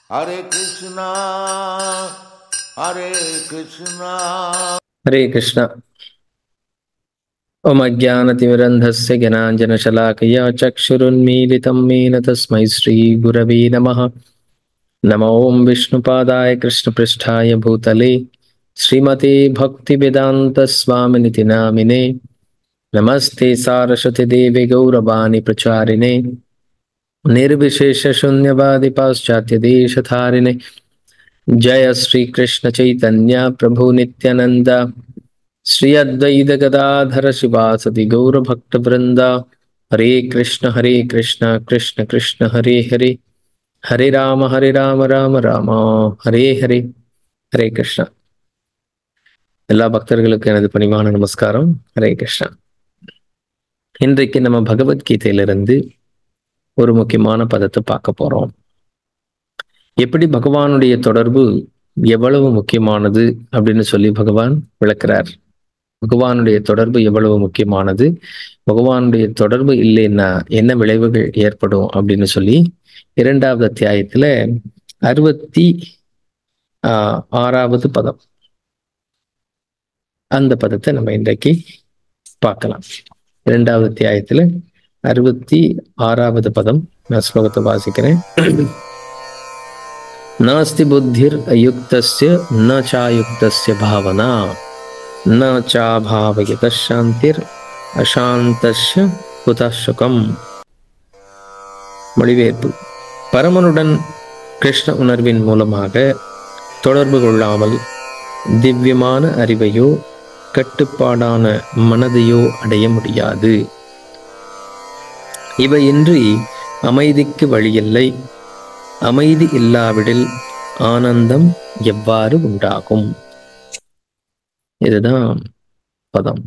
Hare Krishna, Hare Krishna. हरे कृष्ण। ओम अज्ञानतिमिरन्धस्य ज्ञानाञ्जनशलाकया चक्षुरुन्मीलितं येन तस्मै श्रीगुरवे नमः। नमो ॐ विष्णुपादाय कृष्णपृष्ठाय भूतले श्रीमते भक्तिवेदान्तस्वामिनिति नामिने। नमस्ते सारस्वतीदेवे गौरवाणी प्रचारिणे निर्विशेषशून्यवादी पाश्चात्यदेशधारिणे। जय श्री कृष्ण चैतन्य प्रभु नित्यानंद श्री अद्वैत गदाधर शिवासदि गौर भक्त वृंदा। हरे कृष्ण कृष्ण कृष्ण हरे हरे, हरे राम राम राम हरे हरे। हरे कृष्ण। எல்லா பக்தர்களுக்கும் எனது பணிவான நமஸ்காரம். ஹரே கிருஷ்ணா. இன்றைக்கு நம்ம பகவத்கீதையிலிருந்து ஒரு முக்கியமான பதத்தை பார்க்க போறோம். எப்படி பகவானுடைய தொடர்பு எவ்வளவு முக்கியமானது அப்படின்னு சொல்லி பகவான் விளக்குறார். பகவானுடைய தொடர்பு எவ்வளவு முக்கியமானது, பகவானுடைய தொடர்பு இல்லைன்னா என்ன விளைவுகள் ஏற்படும் அப்படின்னு சொல்லி 2வது அத்தியாயத்துல 66வது பதம், அந்த பதத்தை நம்ம இன்றைக்கு பார்க்கலாம். 2வது அத்தியாயத்துல 66வது பதம். நான் ஸ்லோகத்தை வாசிக்கிறேன். நாஸ்தி புத்திர் அயுக்தஸ்ய ந சாயுக்தஸ்ய பாவனா ந சாபாவயத சாந்திர் அசாந்தஸ்ய குதசுகம். மொழிபெயர்ப்பு. பரமனுடன் கிருஷ்ண உணர்வின் மூலமாக தொடர்பு கொள்ளாமல் திவ்யமான அறிவையோ கட்டுப்பாடான மனதையோ அடைய முடியாது. இவையின்றி அமைதிக்கு வழியில்லை. அமைதி இல்லாவிடில் ஆனந்தம் எவ்வாறு உண்டாகும்? இதுதான் பதம்.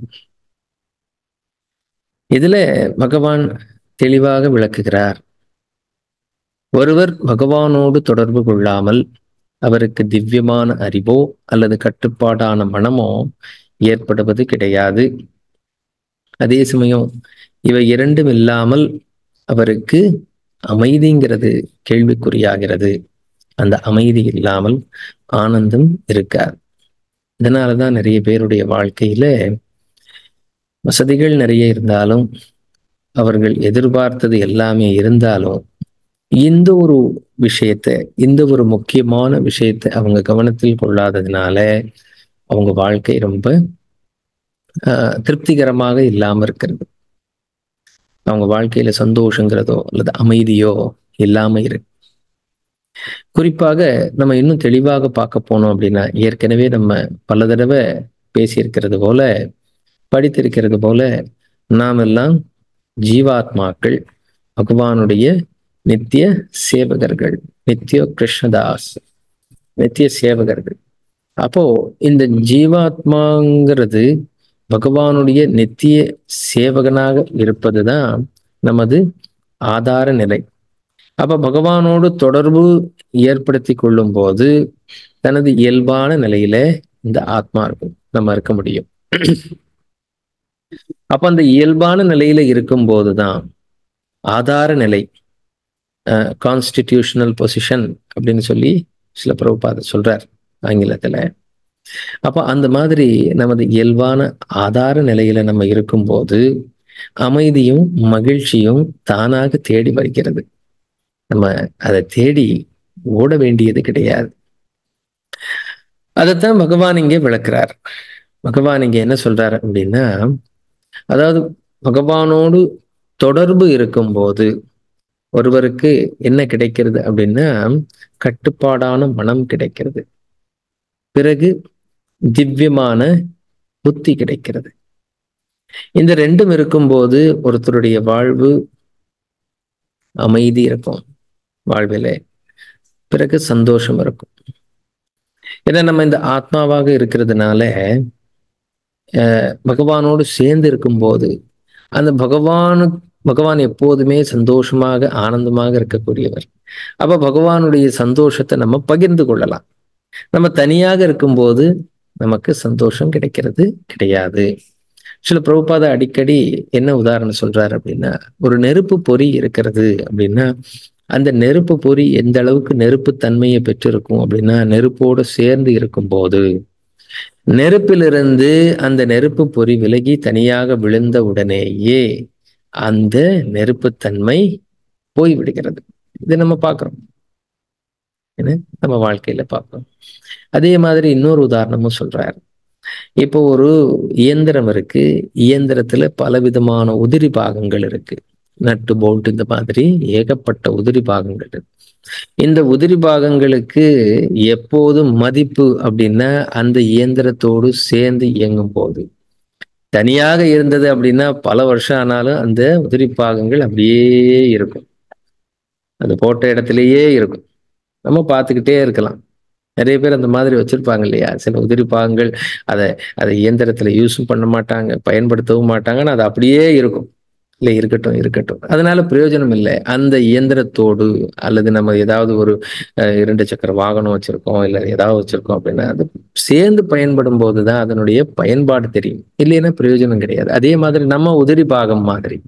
இதுல பகவான் தெளிவாக விளக்குகிறார். ஒருவர் பகவானோடு தொடர்பு கொள்ளாமல் அவருக்கு திவ்யமான அறிவோ அல்லது கட்டுப்பாடான மனமோ ஏற்படுவது கிடையாது. அதே சமயம் இவை இரண்டும் இல்லாமல் அவருக்கு அமைதிங்கிறது கேள்விக்குறியாகிறது. அந்த அமைதி இல்லாமல் ஆனந்தம் இருக்காது. இதனாலதான் நிறைய பேருடைய வாழ்க்கையில வசதிகள் நிறைய இருந்தாலும், அவர்கள் எதிர்பார்த்தது எல்லாமே இருந்தாலும், இந்த ஒரு விஷயத்தை, இந்த ஒரு முக்கியமான விஷயத்தை அவங்க கவனத்தில் கொள்ளாததுனால அவங்க வாழ்க்கை ரொம்ப திருப்திகரமாக இல்லாம இருக்கிறது. அவங்க வாழ்க்கையில சந்தோஷங்கிறதோ அல்லது அமைதியோ இல்லாம இருக்கு. குறிப்பாக நம்ம இன்னும் தெளிவாக பார்க்க போனோம் அப்படின்னா, ஏற்கனவே நம்ம பல தடவை பேசியிருக்கிறது போல, படித்திருக்கிறது போல, நாம் எல்லாம் ஜீவாத்மாக்கள், பகவானுடைய நித்திய சேவகர்கள், நித்திய கிருஷ்ணதாஸ், நித்திய சேவகர்கள். அப்போ இந்த ஜீவாத்மாங்கிறது பகவானுடைய நித்திய சேவகனாக இருப்பதுதான் நமது ஆதார நிலை. அப்ப பகவானோடு தொடர்பு ஏற்படுத்தி கொள்ளும் போது தனது இயல்பான நிலையில இந்த ஆத்மா இருக்கும், நம்ம இருக்க முடியும். அப்ப அந்த இயல்பான நிலையில இருக்கும் போதுதான் ஆதார நிலை, கான்ஸ்டிடியூஷனல் பொசிஷன் அப்படின்னு சொல்லி சில பிரபுபாத சொல்றார் ஆங்கிலத்துல. அப்ப அந்த மாதிரி நமது இயல்பான ஆதார நிலையில நம்ம இருக்கும்போது அமைதியும் மகிழ்ச்சியும் தானாக தேடி வருகிறது. நம்ம அதை தேடி ஓட வேண்டியது கிடையாது. அதைத்தான் பகவான் இங்கே விளக்குறார். பகவான் இங்க என்ன சொல்றாரு அப்படின்னா, அதாவது பகவானோடு தொடர்பு இருக்கும்போது ஒருவருக்கு என்ன கிடைக்கிறது அப்படின்னா, கட்டுப்பாடான மனம் கிடைக்கிறது. பிறகு திவ்யமான புத்தி கிடைக்கிறது. இந்த ரெண்டும் இருக்கும்போது ஒருத்தருடைய வாழ்வு அமைதி இருக்கும், வாழ்வில பிறகு சந்தோஷம் இருக்கும். ஏன்னா நம்ம இந்த ஆத்மாவாக இருக்கிறதுனால பகவானோடு சேர்ந்து இருக்கும்போது அந்த பகவான் எப்போதுமே சந்தோஷமாக ஆனந்தமாக இருக்கக்கூடியவர். அப்ப பகவானுடைய சந்தோஷத்தை நம்ம பகிர்ந்து கொள்ளலாம். நம்ம தனியாக இருக்கும்போது நமக்கு சந்தோஷம் கிடைக்கிறது கிடையாது. சில பிரபுபாத அடிக்கடி என்ன உதாரணம் சொல்றாரு அப்படின்னா, ஒரு நெருப்பு பொறி இருக்கிறது அப்படின்னா அந்த நெருப்பு பொறி எந்த அளவுக்கு நெருப்பு தன்மையை பெற்றிருக்கும் அப்படின்னா, நெருப்போடு சேர்ந்து இருக்கும்போது நெருப்பிலிருந்து அந்த நெருப்பு பொறி விலகி தனியாக விழுந்த உடனேயே அந்த நெருப்புத்தன்மை போய்விடுகிறது. இது நம்ம பார்க்கிறோம். என்ன நம்ம வாழ்க்கையில பார்க்கிறோம். அதே மாதிரி இன்னொரு உதாரணமும் சொல்றாரு. இப்போ ஒரு இயந்திரம் இருக்கு. இயந்திரத்துல பலவிதமான உதிரி பாகங்கள் இருக்கு. நட்டு போல்ட் இந்த மாதிரி ஏகப்பட்ட உதிரி பாகங்கள் இருக்கு. இந்த உதிரி பாகங்களுக்கு எப்போதும் மதிப்பு அப்படின்னா அந்த இயந்திரத்தோடு சேர்ந்து இயங்கும் போது. தனியாக இருந்தது அப்படின்னா பல வருஷம் ஆனாலும் அந்த உதிரி பாகங்கள் அப்படியே இருக்கும். அது போட்ட இடத்திலேயே இருக்கும். நம்ம பார்த்துக்கிட்டே இருக்கலாம். நிறைய பேர் அந்த மாதிரி வச்சிருப்பாங்க இல்லையா? சில உதிரி பாகங்கள் அதை அதை இயந்திரத்துல யூஸும் பண்ண மாட்டாங்க, பயன்படுத்தவும் மாட்டாங்க. ஆனா அது அப்படியே இருக்கும். இல்ல இருக்கட்டும், இருக்கட்டும். அதனால பிரயோஜனம் இல்லை. அந்த இயந்திரத்தோடு அல்லது நம்ம ஏதாவது ஒரு 2 சக்கர வாகனம் வச்சிருக்கோம், இல்ல ஏதாவது வச்சிருக்கோம் அப்படின்னா, அது சேர்ந்து பயன்படும் போதுதான் அதனுடைய பயன்பாடு தெரியும். இல்லைன்னா பிரயோஜனம் கிடையாது. அதே மாதிரி நம்ம உதிரி பாகம் மாதிரி.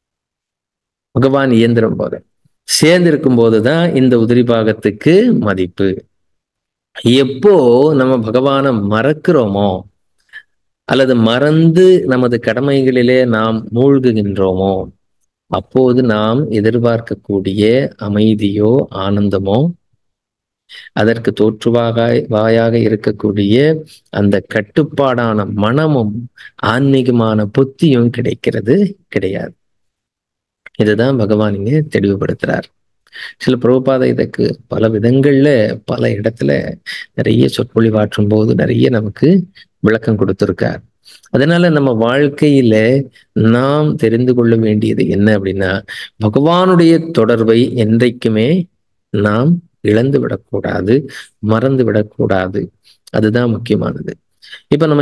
பகவான் இயந்திரம் போல. சேர்ந்து இருக்கும் போதுதான் இந்த உதிரி பாகத்துக்கு மதிப்பு. எப்போ நம்ம பகவான மறக்கிறோமோ, அல்லது மறந்து நமது கடமைகளிலே நாம் மூழ்குகின்றோமோ, அப்போது நாம் எதிர்பார்க்கக்கூடிய அமைதியோ, ஆனந்தமோ, அதற்கு வாயாக இருக்கக்கூடிய அந்த கட்டுப்பாடான மனமும், ஆன்மீகமான புத்தியும் கிடைக்கிறது கிடையாது. இதுதான் பகவான் இங்க தெளிவுபடுத்துறார். சில பிரபுபாத இதற்கு பல விதங்கள்ல பல இடத்துல நிறைய சொற்பொழிவாற்றும் போது நிறைய நமக்கு விளக்கம் கொடுத்திருக்கார். அதனால நம்ம வாழ்க்கையில நாம் தெரிந்து கொள்ள வேண்டியது என்ன அப்படின்னா, பகவானுடைய தொடர்பை என்றைக்குமே நாம் இழந்து விடக்கூடாது, மறந்து விடக்கூடாது. அதுதான் முக்கியமானது. இப்ப நம்ம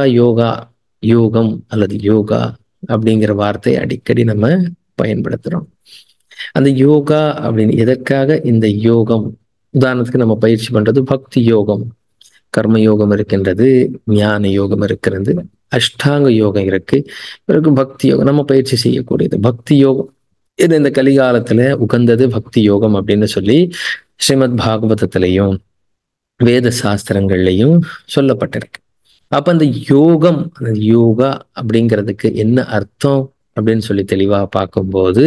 யோகம் அல்லது யோகா அப்படிங்கிற வார்த்தை அடிக்கடி நம்ம பயன்படுத்துறோம். அந்த யோகா அப்படின்னு எதற்காக இந்த யோகம்? உதாரணத்துக்கு நம்ம பயிற்சி பண்றது பக்தி யோகம், கர்ம யோகம் இருக்கின்றது, ஞான யோகம் இருக்கிறது, அஷ்டாங்க யோகம் இருக்கு, பிறகு பக்தி யோகம் நம்ம பயிற்சி செய்யக்கூடியது. பக்தி யோகம் இது இந்த கலிகாலத்துல உகந்தது பக்தி யோகம் அப்படின்னு சொல்லி ஸ்ரீமத் பாகவதத்திலையும் வேத சாஸ்திரங்கள்லையும் சொல்லப்பட்டிருக்கு. அப்ப அந்த யோகம், அந்த யோகா அப்படிங்கிறதுக்கு என்ன அர்த்தம் அப்படின்னு சொல்லி தெளிவா பார்க்கும்போது,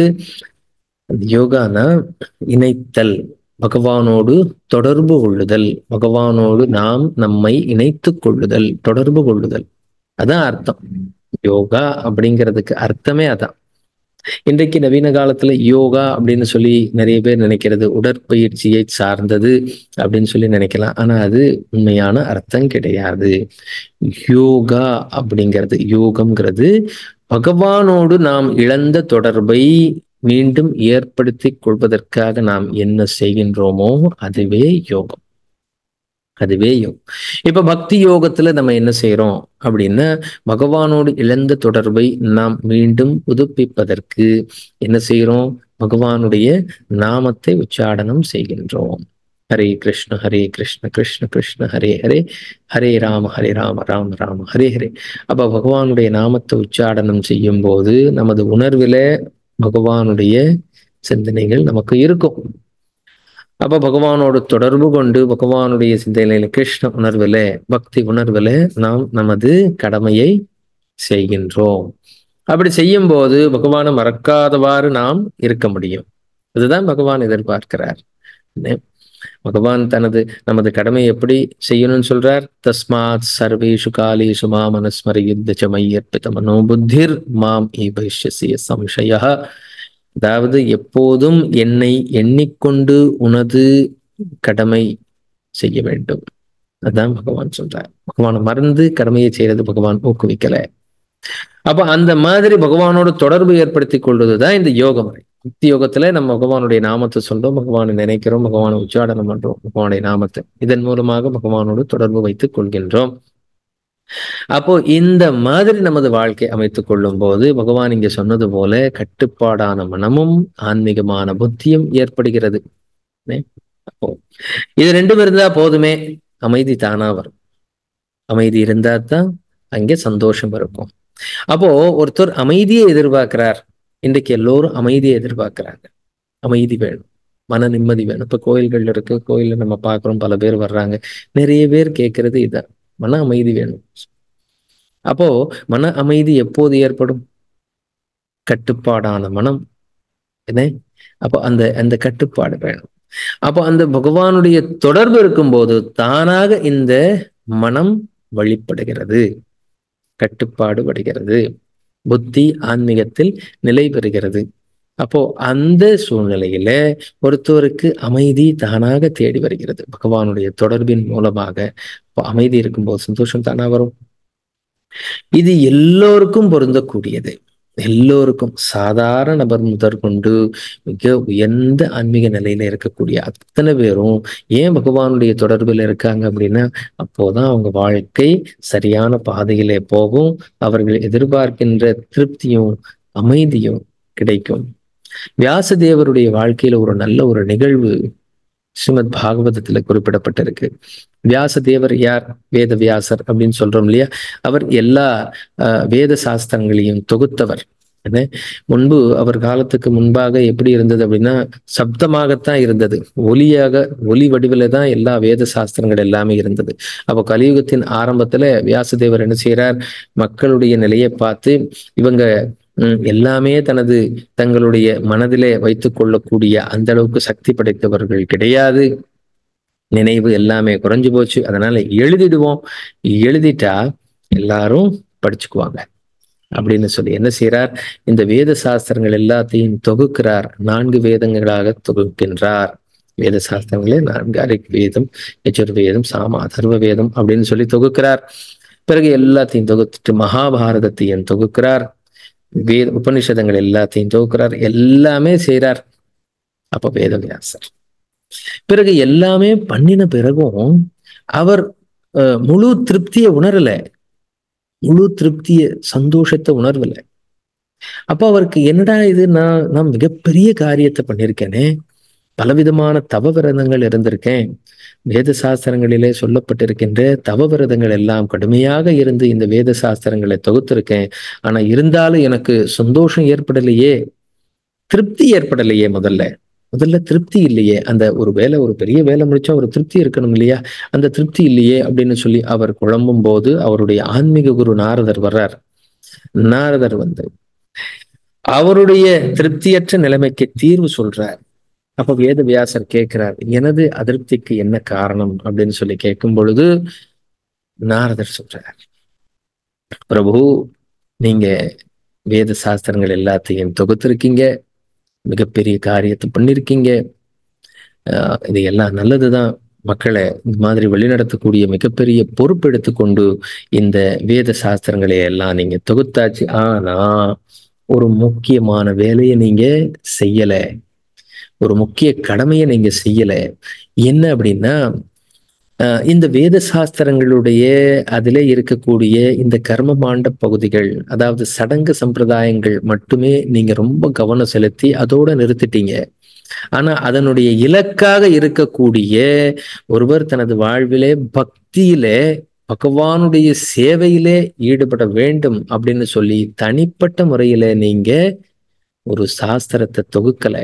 யோகானா இணைத்தல், பகவானோடு தொடர்பு கொள்ளுதல், பகவானோடு நாம் நம்மை இணைத்துக் கொள்ளுதல், தொடர்பு கொள்ளுதல். அதான் அர்த்தம். யோகா அப்படிங்கிறதுக்கு அர்த்தமே அதான். இன்றைக்கு நவீன காலத்துல யோகா அப்படின்னு சொல்லி நிறைய பேர் நினைக்கிறது உடற்பயிற்சியை சார்ந்தது அப்படின்னு சொல்லி நினைக்கலாம். ஆனா அது உண்மையான அர்த்தம் கிடையாது. யோகா அப்படிங்கிறது, யோகம்ங்கிறது பகவானோடு நாம் இழந்த தொடர்பை மீண்டும் ஏற்படுத்தி கொள்வதற்காக நாம் என்ன செய்கின்றோமோ அதுவே யோகம். அதுவே யோகம். இப்ப பக்தி யோகத்துல நம்ம என்ன செய்யறோம் அப்படின்னா, பகவானோடு இழந்த தொடர்பை நாம் மீண்டும் புதுப்பிப்பதற்கு என்ன செய்யறோம்? பகவானுடைய நாமத்தை உச்சாடனம் செய்கின்றோம். ஹரே கிருஷ்ண கிருஷ்ண கிருஷ்ண ஹரே ஹரே, ஹரே ராம ராம ராம ஹரே ஹரே. அப்ப பகவானுடைய நாமத்தை உச்சாடனம் செய்யும் போது நமது உணர்வில பகவானுடைய சிந்தனைகள் நமக்கு இருக்கும். அப்ப பகவானோடு தொடர்பு கொண்டு பகவானுடைய சிந்தனையில, கிருஷ்ண உணர்வுல, பக்தி உணர்வுல நாம் நமது கடமையை செய்கின்றோம். அப்படி செய்யும் போது பகவானை மறக்காதவாறு நாம் இருக்க முடியும். இதுதான் பகவான் எதிர்பார்க்கிறார். பகவான் நமது கடமை எப்படி செய்யணும்னு சொல்றார்? தஸ்மாத் சர்வேஷு காலேஷு மாம் அனுஸ்மரயுத்ய மய்யர்ப்பித மனோபுத்திர் மாம் ஈபஷ்யசிய சம்சய. அதாவது எப்போதும் என்னை எண்ணிக்கொண்டு உனது கடமை செய்ய வேண்டும். அதான் பகவான் சொல்றார். பகவானை மறந்து கடமையை செய்யறது பகவான் ஊக்குவிக்கல. அப்ப அந்த மாதிரி பகவானோட தொடர்பு ஏற்படுத்தி கொள்வதுதான் இந்த யோகம். பக்தி யோகத்துல நம்ம பகவானுடைய நாமத்தை சொல்றோம், பகவானை நினைக்கிறோம், பகவானை உச்சாடனம் பண்றோம், பகவானுடைய நாமத்தை. இதன் மூலமாக பகவானோடு தொடர்பு வைத்துக் கொள்கின்றோம். அப்போ இந்த மாதிரி நமது வாழ்க்கை அமைத்துக் கொள்ளும் போது பகவான் இங்க சொன்னது போல கட்டுப்பாடான மனமும் ஆன்மீகமான புத்தியும் ஏற்படுகிறது. அப்போ இது ரெண்டும் இருந்தா போதுமே, அமைதி தானா வரும். அமைதி இருந்தா தான் அங்கே சந்தோஷம் இருக்கும். அப்போ ஒருத்தர் அமைதியை எதிர்பார்க்கிறார். இன்றைக்கு எல்லோரும் அமைதியை எதிர்பார்க்கிறாங்க. அமைதி வேணும், மன நிம்மதி வேணும். இப்ப கோயில்கள் இருக்கு, கோயில்ல நம்ம பார்க்கிறோம், பல பேர் வர்றாங்க. நிறைய பேர் கேட்கறது இதான், மன அமைதி வேணும். அப்போ மன அமைதி எப்போது ஏற்படும்? கட்டுப்பாடான மனம் என்ன? அப்போ அந்த அந்த கட்டுப்பாடு வேணும். அப்போ அந்த பகவானுடைய தொடர்பு இருக்கும்போது தானாக இந்த மனம் வழிபடுகிறது, கட்டுப்பாடு படுகிறது, புத்தி ஆன்மீகத்தில் நிலை பெறுகிறது. அப்போ அந்த சூழ்நிலையில ஒருத்தருக்கு அமைதி தானாக தேடி வருகிறது பகவானுடைய தொடர்பின் மூலமாக. அமைதி இருக்கும்போது சந்தோஷம் தானா வரும். இது எல்லோருக்கும் பொருந்தக்கூடியது. எல்லோருக்கும், சாதாரண நபர் முதற்கொண்டு மிக உயர்ந்த ஆன்மீக நிலையில இருக்கக்கூடிய அத்தனை பேரும் ஏன் பகவானுடைய தொடர்பில் இருக்காங்க அப்படின்னா, அப்போதான் அவங்க வாழ்க்கை சரியான பாதையிலே போகும். அவர்கள் எதிர்பார்க்கின்ற திருப்தியும் அமைதியும் கிடைக்கும். வியாசதேவருடைய வாழ்க்கையில ஒரு நல்ல ஒரு நிகழ்வு ஸ்ரீமத் பாகவதத்துல குறிப்பிடப்பட்டிருக்கு. வியாசதேவர் யார்? வேத வியாசர் அப்படின்னு சொல்றோம் இல்லையா? அவர் எல்லா வேத சாஸ்திரங்களையும் தொகுத்தவர். முன்பு அவர் காலத்துக்கு முன்பாக எப்படி இருந்தது அப்படின்னா, சப்தமாகத்தான் இருந்தது, ஒலி வடிவில தான் எல்லா வேத சாஸ்திரங்கள் எல்லாமே இருந்தது. அப்போ கலியுகத்தின் ஆரம்பத்துல வியாசதேவர் என்ன செய்யறார்? மக்களுடைய நிலையை பார்த்து, இவங்க எல்லாமே தங்களுடைய மனதிலே வைத்துக் கொள்ளக்கூடிய அந்த அளவுக்கு சக்தி படைத்தவர்கள் கிடையாது, நினைவு எல்லாமே குறைஞ்சு போச்சு, அதனால எழுதிடுவோம், எழுதிட்டா எல்லாரும் படிச்சுக்குவாங்க அப்படின்னு சொல்லி என்ன செய்யறார்? இந்த வேத சாஸ்திரங்கள் எல்லாத்தையும் தொகுக்கிறார். 4 வேதங்களாக தொகுக்கின்றார். வேத சாஸ்திரங்களே 4, ரிக் வேதம், யஜுர்வேதம், சாம அதர்வ வேதம் அப்படின்னு சொல்லி தொகுக்கிறார். பிறகு எல்லாத்தையும் தொகுத்துட்டு மகாபாரதத்தையும் தொகுக்கிறார். உபனிஷதங்கள் எல்லாத்தையும் தொகுக்கிறார். எல்லாமே செய்யறார். அப்ப வேதவியாசர். பிறகு எல்லாமே பண்ணின பிறகும் அவர் முழு திருப்தியை உணரல, முழு திருப்திய சந்தோஷத்தை உணர்வல. அப்ப அவருக்கு என்னடா இது, நான் மிகப்பெரிய காரியத்தை பண்ணியிருக்கேனே, பலவிதமான தவ விரதங்கள் இருந்திருக்கேன், வேத சாஸ்திரங்களிலே சொல்லப்பட்டிருக்கின்ற தவ விரதங்கள் எல்லாம் கடுமையாக இருந்து இந்த வேத சாஸ்திரங்களை தொகுத்திருக்கேன். ஆனா இருந்தாலும் எனக்கு சந்தோஷம் ஏற்படலையே, திருப்தி ஏற்படலையே. முதல்ல திருப்தி இல்லையே. அந்த ஒரு பெரிய வேலை முடிச்சா ஒரு திருப்தி இருக்கணும் இல்லையா? அந்த திருப்தி இல்லையே அப்படின்னு சொல்லி அவர் குழம்பும் போது அவருடைய ஆன்மீக குரு நாரதர் வர்றார். நாரதர் வந்து அவருடைய திருப்தியற்ற நிலைமைக்கு தீர்வு சொல்றார். அப்ப வேத வியாசர் கேட்கிறார், எனது அதிருப்திக்கு என்ன காரணம் அப்படின்னு சொல்லி கேட்கும் பொழுது நாரதர் சொல்றார், பிரபு, நீங்க வேத சாஸ்திரங்கள் எல்லாத்தையும் தொகுத்திருக்கீங்க, மிகப்பெரிய காரியத்தை பண்ணிருக்கீங்க, இது எல்லாம் நல்லதுதான், மக்களை இந்த மாதிரி வழிநடத்தக்கூடிய மிகப்பெரிய பொறுப்பு எடுத்துக்கொண்டு இந்த வேத சாஸ்திரங்களை எல்லாம் நீங்க தொகுத்தாச்சு. ஆனா ஒரு முக்கியமான வேலையை நீங்க செய்யல, ஒரு முக்கிய கடமையை நீங்க செய்யல. என்ன அப்படின்னா, இந்த வேத சாஸ்திரங்களுடைய அதிலே இருக்கக்கூடிய இந்த கர்மபாண்ட பகுதிகள், அதாவது சடங்கு சம்பிரதாயங்கள் மட்டுமே நீங்க ரொம்ப கவனம் செலுத்தி அதோட நிறுத்திட்டீங்க. ஆனா அதனுடைய இலக்காக இருக்கக்கூடிய ஒருவர் தனது வாழ்விலே பக்தியிலே பகவானுடைய சேவையிலே ஈடுபட வேண்டும் அப்படின்னு சொல்லி தனிப்பட்ட முறையில நீங்க ஒரு சாஸ்திரத்தை தொகுக்கல.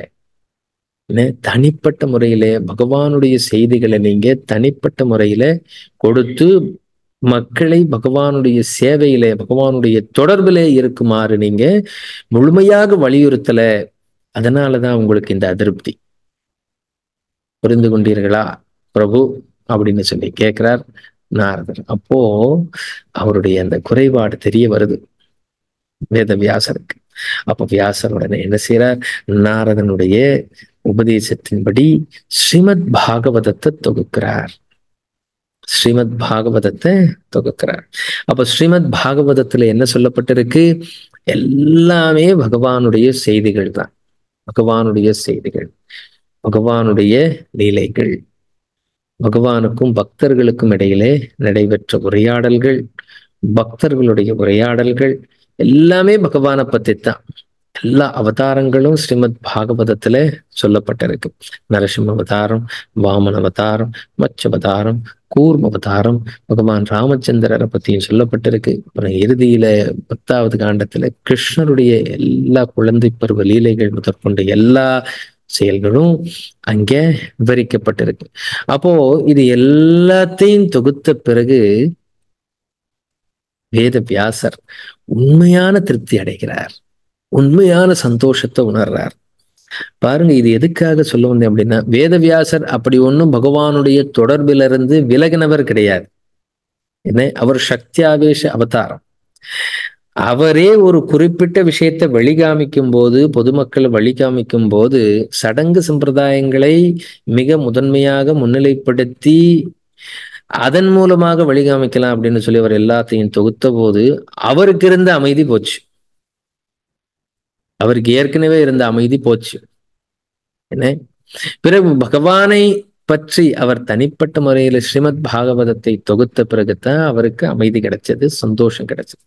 தனிப்பட்ட முறையில பகவானுடைய செய்திகளை நீங்க தனிப்பட்ட முறையில கொடுத்து மக்களை பகவானுடைய சேவையில பகவானுடைய தொடர்பிலே இருக்குமாறு நீங்க முழுமையாக வலியுறுத்தல. அதனாலதான் உங்களுக்கு இந்த அதிருப்தி. புரிந்து கொண்டீர்களா பிரபு அப்படின்னு சொல்லி கேட்கிறார் நாரதர். அப்போ அவருடைய அந்த குறைபாடு தெரிய வருது வேத வியாசருக்கு. அப்ப வியாசர் உடனே என்ன செய்யறார்? நாரதனுடைய உபதேசத்தின்படி ஸ்ரீமத் பாகவதத்தை தொகுக்கிறார். ஸ்ரீமத் பாகவதத்தை தொகுக்கிறார். அப்ப ஸ்ரீமத் பாகவதத்துல என்ன சொல்லப்பட்டிருக்கு? எல்லாமே பகவானுடைய செய்திகள் தான். பகவானுடைய செய்திகள், பகவானுடைய லீலைகள், பகவானுக்கும் பக்தர்களுக்கும் இடையிலே நடைபெற்ற உரையாடல்கள், பக்தர்களுடைய உரையாடல்கள் எல்லாமே பகவானை பத்தி தான். எல்லா அவதாரங்களும் ஸ்ரீமத் பாகவதத்துல சொல்லப்பட்டிருக்கு. நரசிம்ம அவதாரம், வாமன அவதாரம், மச்ச அவதாரம், கூர்ம அவதாரம், பகவான் ராமச்சந்திரரை பத்தியும் சொல்லப்பட்டிருக்கு. அப்புறம் இறுதியில 10வது காண்டத்துல கிருஷ்ணருடைய எல்லா குழந்தை பருவ லீலைகள் முதற்கொண்டு எல்லா செயல்களும் அங்கே விவரிக்கப்பட்டிருக்கு. அப்போ இது எல்லாத்தையும் தொகுத்த பிறகு வேத வியாசர் உண்மையான திருப்தி அடைகிறார், உண்மையான சந்தோஷத்தை உணர்றார். பாருங்க, இது எதுக்காக சொல்ல வந்தேன் அப்படின்னா, வேதவியாசர் அப்படி ஒன்றும் பகவானுடைய தொடர்பிலிருந்து விலகினவர் கிடையாது. என்ன, அவர் சக்தியாவேஷ அவதாரம். அவரே ஒரு குறிப்பிட்ட விஷயத்தை வழிகாமிக்கும் போது, பொதுமக்களை வழிகாமிக்கும் போது சடங்கு சம்பிரதாயங்களை மிக முதன்மையாக முன்னிலைப்படுத்தி அதன் மூலமாக வழிகாமிக்கலாம் அப்படின்னு சொல்லி அவர் எல்லாத்தையும் தொகுத்த போது அவருக்கு இருந்த அமைதி போச்சு. அவருக்கு ஏற்கனவே இருந்த அமைதி போச்சு. என்ன, பிறகு பகவானை பற்றி அவர் தனிப்பட்ட முறையில ஸ்ரீமத் பாகவதத்தை தொகுத்த பிறகுதான் அவருக்கு அமைதி கிடைச்சது, சந்தோஷம் கிடைச்சது.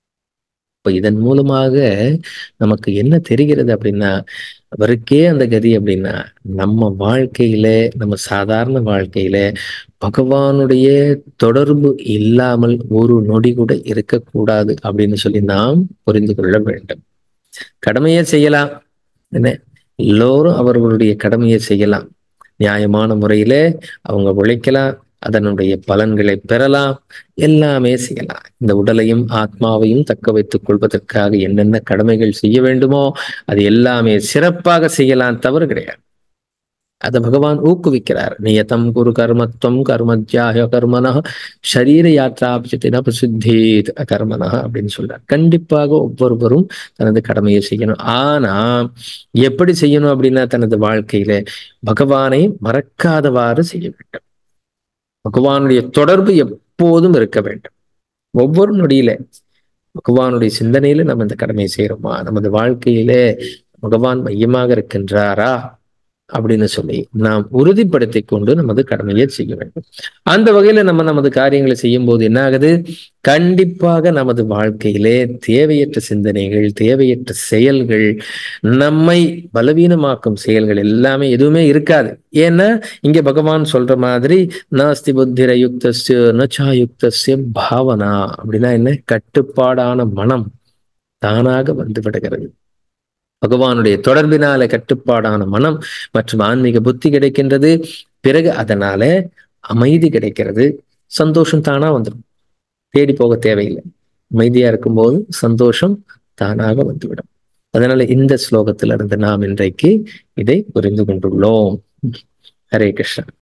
இப்ப இதன் மூலமாக நமக்கு என்ன தெரிகிறது அப்படின்னா, அவருக்கே அந்த கதி அப்படின்னா, நம்ம வாழ்க்கையில, நம்ம சாதாரண வாழ்க்கையில பகவானுடைய தொடர்பு இல்லாமல் ஒரு நொடி கூட இருக்கக்கூடாது அப்படின்னு சொல்லி நாம் புரிந்து கொள்ள வேண்டும். கடமையை செய்யலாம், என்ன, எல்லோரும் அவர்களுடைய கடமையை செய்யலாம், நியாயமான முறையில அவங்க உழைக்கலாம், அதனுடைய பலன்களை பெறலாம், எல்லாமே செய்யலாம். இந்த உடலையும் ஆத்மாவையும் தக்க வைத்துக் கொள்வதற்காக என்னென்ன கடமைகள் செய்ய வேண்டுமோ அது எல்லாமே சிறப்பாக செய்யலாம், தவறு கிடையாது. அதை பகவான் ஊக்குவிக்கிறார். நியதம் குரு கர்மத்வம் கர்மஜ்யாய கர்மனா ஷரீர யாத்ராபிச்சின பிரசித்தேத் கர்மனா அப்படின்னு சொல்றார். கண்டிப்பாக ஒவ்வொருவரும் தனது கடமையை செய்யணும். ஆனா எப்படி செய்யணும் அப்படின்னா, தனது வாழ்க்கையில பகவானை மறக்காதவாறு செய்ய வேண்டும். பகவானுடைய தொடர்பு எப்போதும் இருக்க வேண்டும். ஒவ்வொரு நொடியில பகவானுடைய சிந்தனையில நம்ம இந்த கடமையை செய்யறோமா, நமது வாழ்க்கையில பகவான் மையமாக இருக்கின்றாரா அப்படின்னு சொல்லி நாம் உறுதிப்படுத்தி கொண்டு நமது கடமையை செய்ய வேண்டும். அந்த வகையில நம்ம நமது காரியங்களை செய்யும் போது என்ன ஆகுது, கண்டிப்பாக நமது வாழ்க்கையிலே தேவையற்ற சிந்தனைகள், தேவையற்ற செயல்கள், நம்மை பலவீனமாக்கும் செயல்கள் எல்லாமே எதுவுமே இருக்காது. ஏன்னா இங்க பகவான் சொல்ற மாதிரி நாஸ்தி புத்திர யுக்தஸ்ய நச்சா யுக்தஸ்ய பாவனா அப்படின்னா என்ன, கட்டுப்பாடான மனம் தானாக வந்து விடுகிறது. பகவானுடைய தொடர்பினால கட்டுப்பாடான மனம் மற்றும் ஆன்மீக புத்தி கிடைக்கின்றது. பிறகு அதனால அமைதி கிடைக்கிறது, சந்தோஷம் தானா வந்துடும், தேடி போக தேவையில்லை. அமைதியா இருக்கும்போது சந்தோஷம் தானாக வந்துவிடும். அதனால இந்த ஸ்லோகத்திலிருந்து நாம் இன்றைக்கு இதை புரிந்து கொண்டுள்ளோம். ஹரே கிருஷ்ணா.